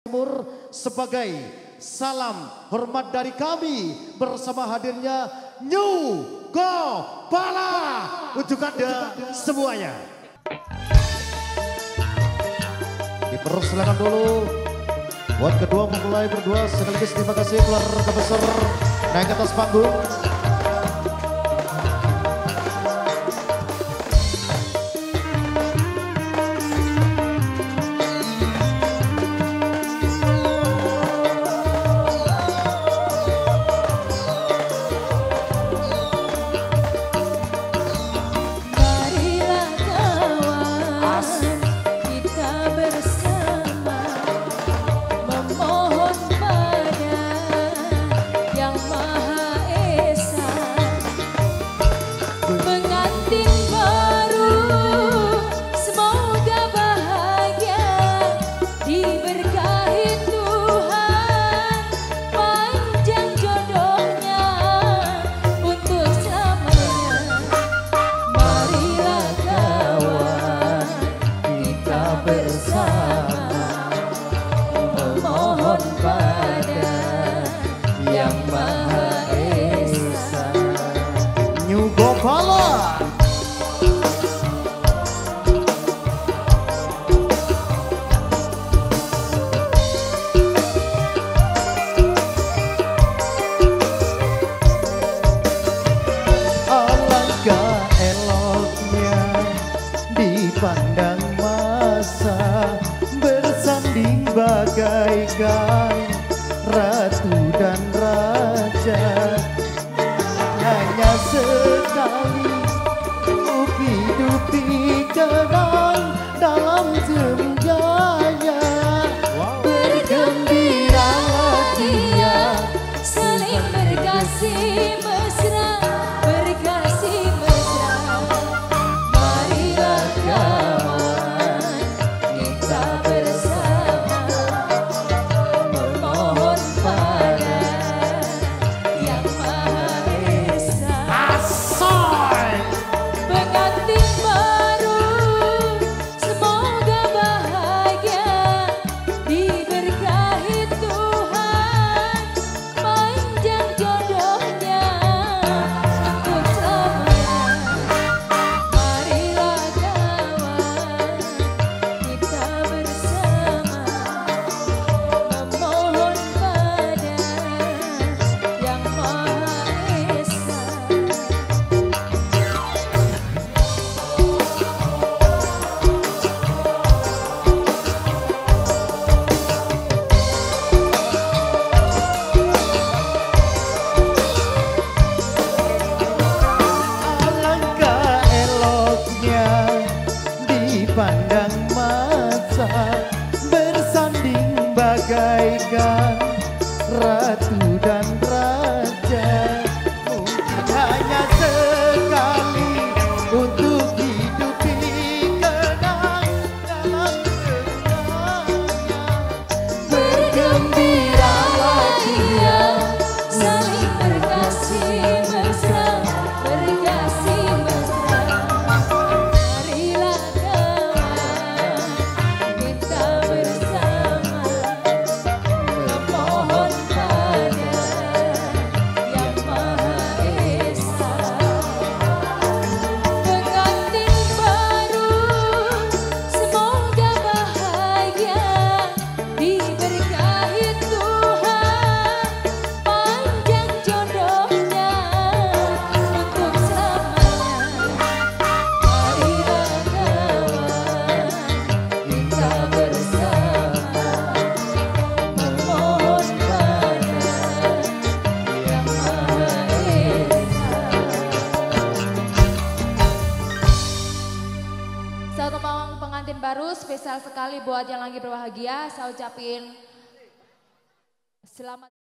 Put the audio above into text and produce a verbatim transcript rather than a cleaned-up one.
Timur sebagai salam hormat dari kami bersama hadirnya New Gopala untuk Anda semuanya. Dipersilakan dulu buat kedua mempelai berdua sekaligus terima kasih keluarga besar naik ke atas panggung. New Gopala. Alangkah eloknya dipandang masa bersanding bagaikan ratu dan raja. Hanya sekali untuk hidup dikenang dalam senjanya. Wow. Bergembiralah dia saling berkasih mesra, berkasih mesra. Marilah kawan kita bersama memohon pada Yang Maha pengantin baru semoga bahagia diberkahi Tuhan panjang jodohnya untuk selamanya. Marilah kawan kita bersama memohon pada Yang Maha Esa. Pandang masa bersanding bagaikan ratu dan raja. Mungkin hanya sekali untuk hidup dikenang dalam semuanya. Bergembiralah dia saling berkasih mesra, berkasih mesra. Marilah memohon pada Yang Maha Esa. Pengantin baru semoga bahagia diberkahi Tuhan panjang jodohnya untuk selamanya. Marilah kawan kita bersama memohon pada Yang Maha Esa. Satu pawang pengantin baru spesial sekali buat yang lagi berbahagia. Saya ucapin selamat.